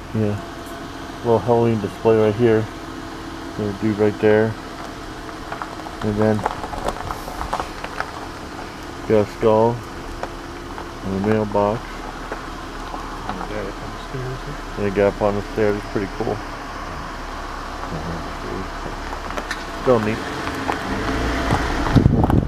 Yeah. Little Halloween display right here. There's a dude right there. And then got a skull and a mailbox. And the guy up on the stairs. And a guy up on the stairs. It's pretty cool. Still neat.